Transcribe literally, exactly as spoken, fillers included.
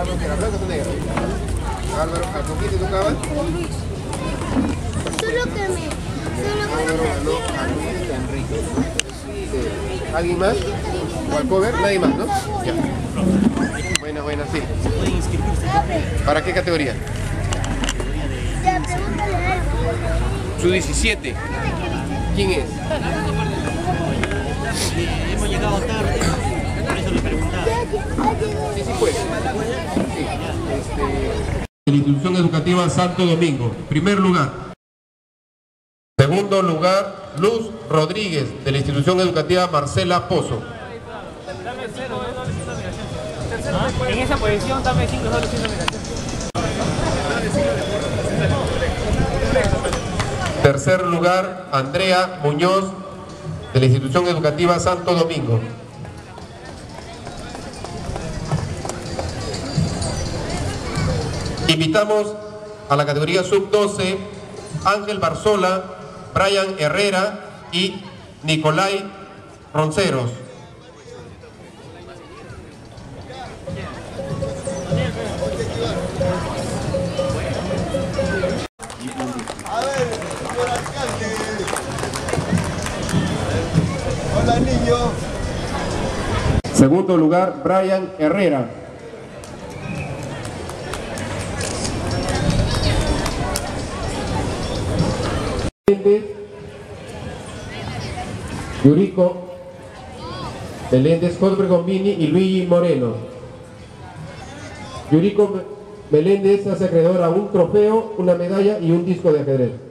Álvaro, que la blanca o negra. Álvaro, ¿a con quién te tocaba? Solo que me... Solo que Álvaro ganó a Luis Enrique. Sí. ¿Alguien más? ¿O al cover? Nadie más, ¿no? Ya. Buena, buena, sí. ¿Para qué categoría? Ya, pregúntale a él. Su diecisiete. ¿Quién es? Hemos llegado tarde, por eso le preguntaba. Sí, sí puede. Sí. Este... De la institución educativa Santo Domingo. Primer lugar. Segundo lugar, Luz Rodríguez, de la institución educativa Marcela Pozo. En esa posición dame cinco soles sin nominación. Tercer lugar, Andrea Muñoz, de la institución educativa Santo Domingo. Invitamos a la categoría sub doce Ángel Barzola, Brian Herrera y Nicolai Ronceros. A ver, señor alcalde. Hola, niño. Segundo lugar, Brian Herrera. Yuriko Meléndez, Jorge Gombini y Luigi Moreno. Yuriko Meléndez hace acreedor a un trofeo, una medalla y un disco de ajedrez.